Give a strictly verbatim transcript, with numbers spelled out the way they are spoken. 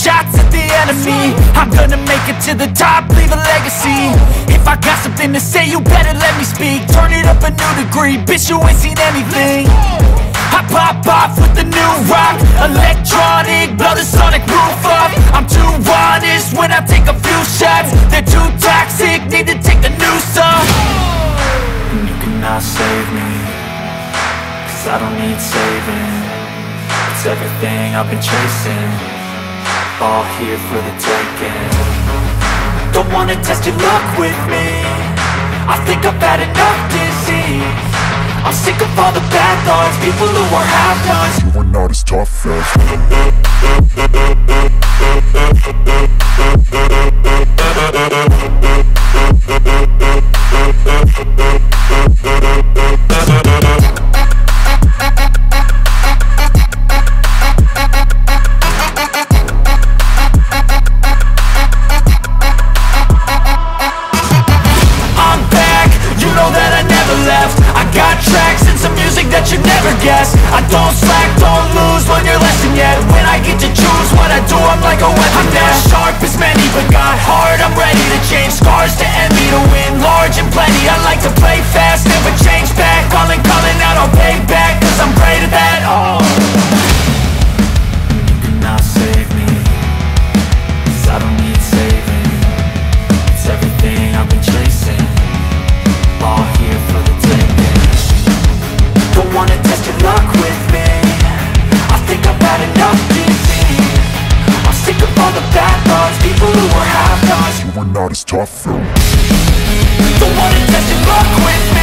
shots at the enemy. I'm gonna make it to the top, leave a legacy. If I got something to say, you better let me speak. Turn it up a new degree, bitch, you ain't seen anything. I pop off with the new rock, electronic, blow the sonic roof up. I'm too honest when I take a few shots. They're too toxic, need to take the noose off. And you cannot save me, cause I don't need saving. It's everything I've been chasing, all here for the taking. Don't wanna test your luck with me, I think I've had enough disease. I'm sick of all the bad thoughts, people who are half-nots. You are not as tough as I'm back, you know that I never left. I got tracks and some music that you never guess. I don't slack, don't lose, learn your lesson yet. When I get to choose what I do, I'm like a weapon. I'm not sharp as many, but got hard. I'm ready to change scars to envy, to win large and plenty. I like to play fast, never change back. Calling, calling out, I'll pay back, cause I'm great at that. Oh, you cannot save me, cause I don't need saving. It's everything I've been chasing, all here for the taking. Don't wanna test your luck with me, I think I've had enough disease. I'm sick of all the bad thoughts, people who are half-nots. You are not as tough though. Don't wanna test your luck with me,